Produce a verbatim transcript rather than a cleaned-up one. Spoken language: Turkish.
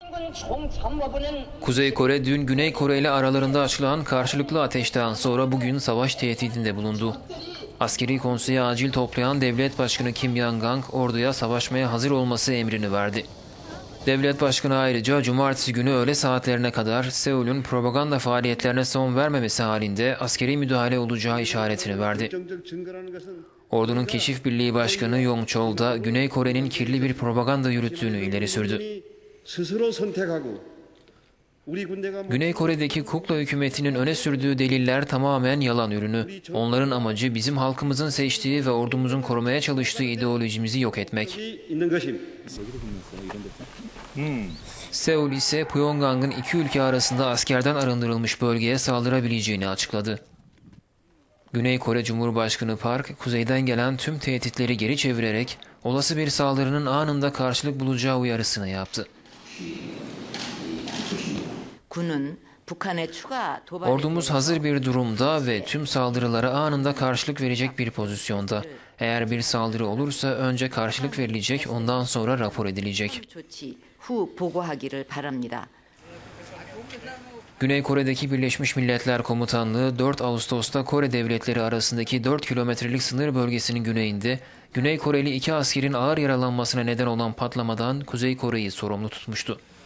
Kuzey Kore dün Güney Kore ile aralarında açılan karşılıklı ateşten sonra bugün savaş tehdidinde bulundu. Askeri konseyi acil toplayan Devlet Başkanı Kim Yang-gang orduya savaşmaya hazır olması emrini verdi. Devlet Başkanı ayrıca cumartesi günü öğle saatlerine kadar Seul'ün propaganda faaliyetlerine son vermemesi halinde askeri müdahale olacağı işaretini verdi. Ordunun Keşif Birliği Başkanı Yong Chol da Güney Kore'nin kirli bir propaganda yürüttüğünü ileri sürdü. Güney Kore'deki kukla hükümetinin öne sürdüğü deliller tamamen yalan ürünü. Onların amacı bizim halkımızın seçtiği ve ordumuzun korumaya çalıştığı ideolojimizi yok etmek. Seul ise Pyongyang'ın iki ülke arasında askerden arındırılmış bölgeye saldırabileceğini açıkladı. Güney Kore Cumhurbaşkanı Park, kuzeyden gelen tüm tehditleri geri çevirerek olası bir saldırının anında karşılık bulacağı uyarısını yaptı. Ordumuz hazır bir durumda ve tüm saldırılara anında karşılık verecek bir pozisyonda. Eğer bir saldırı olursa önce karşılık verilecek, ondan sonra rapor edilecek. Güney Kore'deki Birleşmiş Milletler Komutanlığı dört Ağustos'ta Kore devletleri arasındaki dört kilometrelik sınır bölgesinin güneyinde Güney Koreli iki askerin ağır yaralanmasına neden olan patlamadan Kuzey Kore'yi sorumlu tutmuştu.